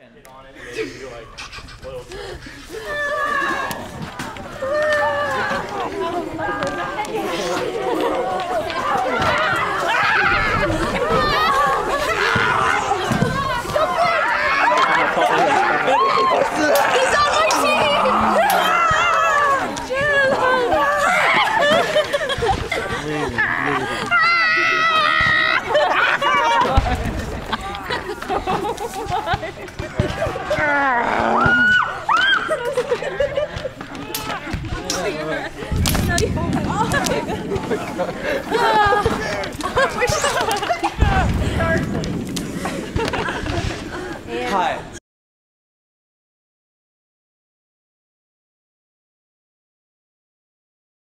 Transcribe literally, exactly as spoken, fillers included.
hit on it, and then you like oil. He's on my team! Oh my God.